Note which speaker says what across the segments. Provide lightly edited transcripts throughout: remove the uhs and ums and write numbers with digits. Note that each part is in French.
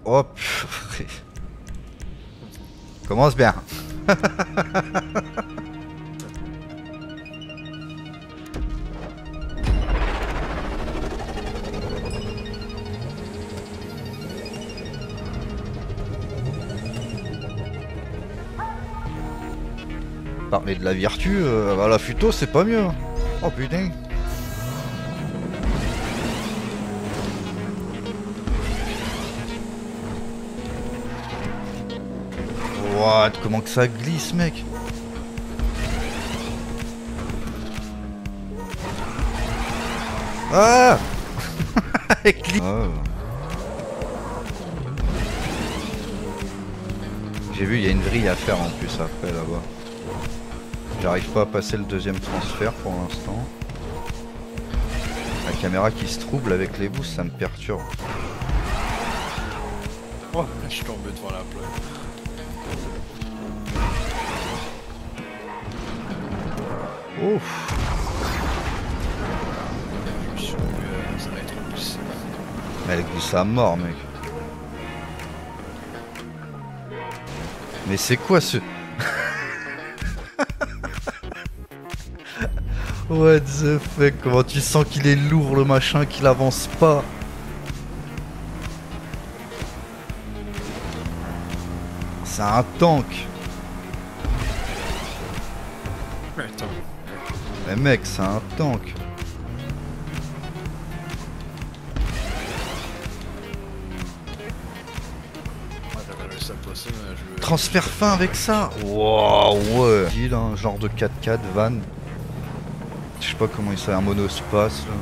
Speaker 1: Oh purée. Commence bien. Parler de la vertu, à la futo c'est pas mieux. Oh putain. What? Comment que ça glisse, mec? Ah! Oh. J'ai vu, il y a une vrille à faire en plus après là-bas. J'arrive pas à passer le deuxième transfert pour l'instant. La caméra qui se trouble avec les boosts, ça me perturbe.
Speaker 2: Oh, je suis tombé devant la plaque.
Speaker 1: Ouf.
Speaker 2: Je me suis dit, ça va être impossible.
Speaker 1: Mais elle glisse à mort, mec. Mais c'est quoi ce... What the fuck? Comment tu sens qu'il est lourd le machin, qu'il avance pas? C'est un tank.
Speaker 2: Mais attends.
Speaker 1: Mais mec, c'est un tank.
Speaker 2: J'avais réussi à passer, mais je...
Speaker 1: Transfert fin avec ça. Wow, ouais. Il a un genre de 4x4 van. Je sais pas comment il s'appelle, un monospace là.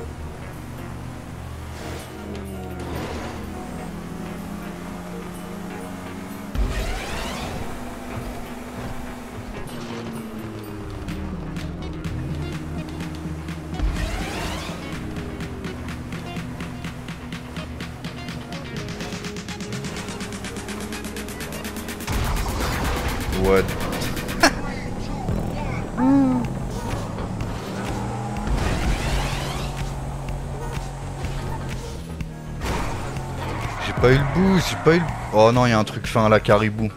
Speaker 1: What? J'ai pas eu le boost, j'ai pas eu le... Oh non, il y a un truc fin à la caribou.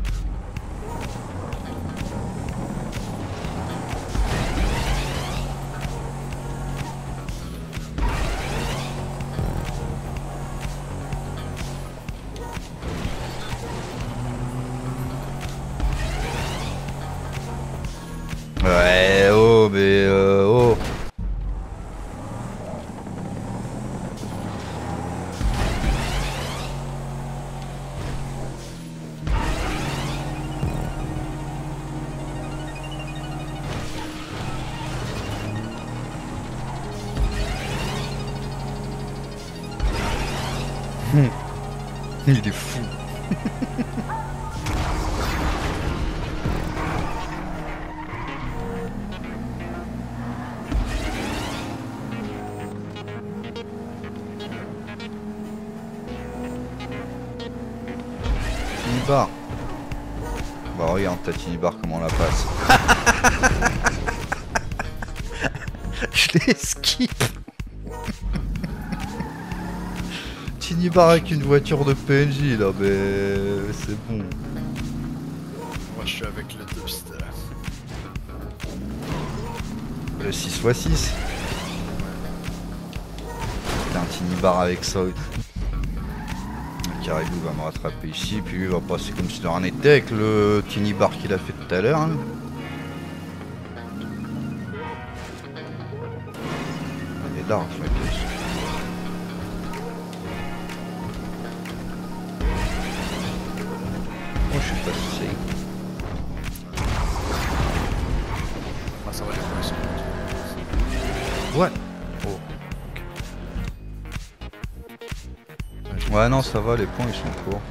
Speaker 1: Ouais, oh, mais oh. Il est fou. Tinibar. Bah regarde ta Tinibar comment on la passe. Je l'esquive. Tinibar avec une voiture de PNJ là, mais c'est bon.
Speaker 2: Moi je suis avec le dubstep.
Speaker 1: Le 6x6. Putain, Tinibar avec ça. Le caribou va me rattraper ici, puis lui va passer comme si de rien n'était avec le Tinibar qu'il a fait tout à l'heure. Hein. Il est large la pièce. Oh, je suis passé.
Speaker 2: Ah, ça va les points sont
Speaker 1: Ouais. Oh. Ouais, non, ça va, les points ils sont courts.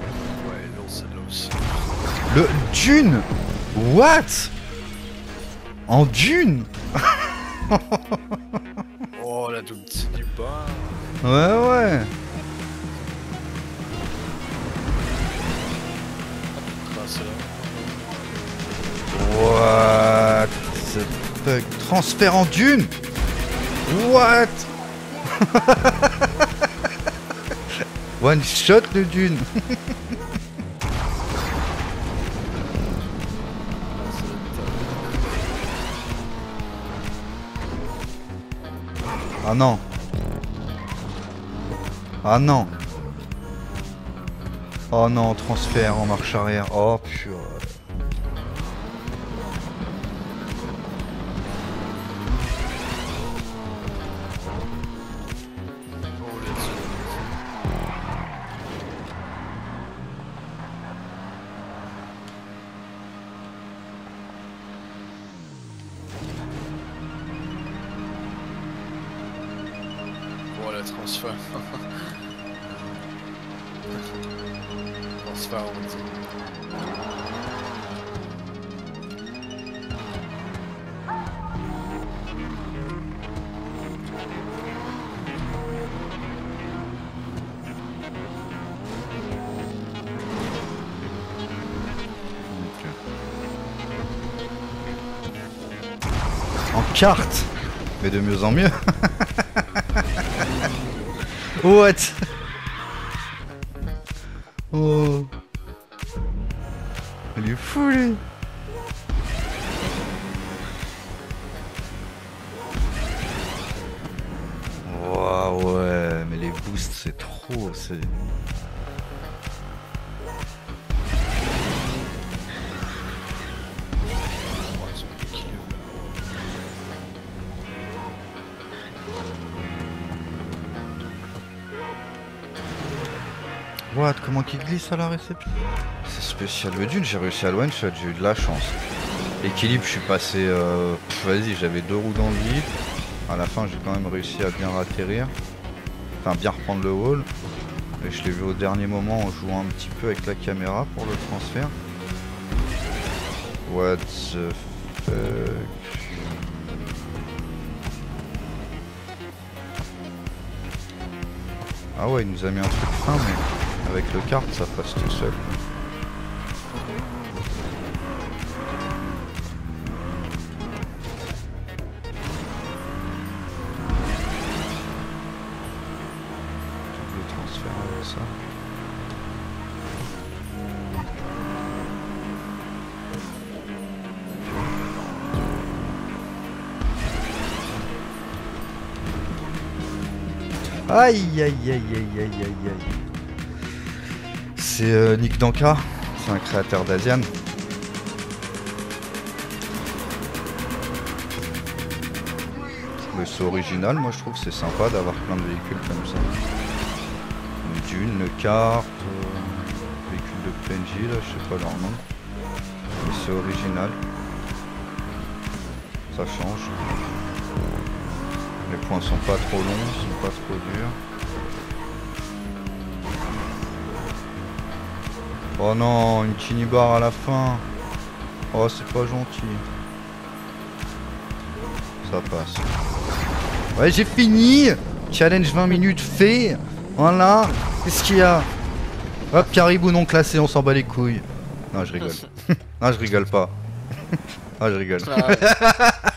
Speaker 2: Ouais, l'autre c'est là aussi.
Speaker 1: Le Dune. What? En dune.
Speaker 2: Oh la double du bas.
Speaker 1: Ouais, ouais.
Speaker 2: Trace là.
Speaker 1: What the fuck? Transfert en dune? What? One shot de dune. Ah non. Ah non. Oh non, transfert en marche arrière. Oh purée.
Speaker 2: Voilà, transfert. Transfert, on dit.
Speaker 1: En carte. Mais de mieux en mieux. What? Oh. Il est fou lui. Waouh ouais, mais les boosts c'est trop, c'est... What? Comment qu'il glisse à la réception? C'est spécial le dune, j'ai réussi à le one shot, j'ai eu de la chance. L'équilibre, je suis passé... vas-y, j'avais 2 roues dans le vide. À la fin, j'ai quand même réussi à bien atterrir. Enfin, bien reprendre le wall. Et je l'ai vu au dernier moment en jouant un petit peu avec la caméra pour le transfert. What the fuck? Ah ouais, il nous a mis un truc fin, mais avec le kart, ça passe tout seul. Le transfert avec ça. Aïe aïe aïe aïe aïe aïe aïe. C'est Nick Danka, c'est un créateur d'Asian. Mais c'est original, moi je trouve que c'est sympa d'avoir plein de véhicules comme ça. Une dune, une carte, véhicule de PNJ, là je sais pas leur nom. Mais c'est original. Ça change. Les points sont pas trop longs, sont pas trop durs. Oh non, une tiny bar à la fin. Oh, c'est pas gentil. Ça passe. Ouais, j'ai fini. Challenge 20 minutes fait. Voilà. Qu'est-ce qu'il y a? Hop, caribou non classé, on s'en bat les couilles. Non, je rigole. Non, je rigole pas. Ah, je rigole.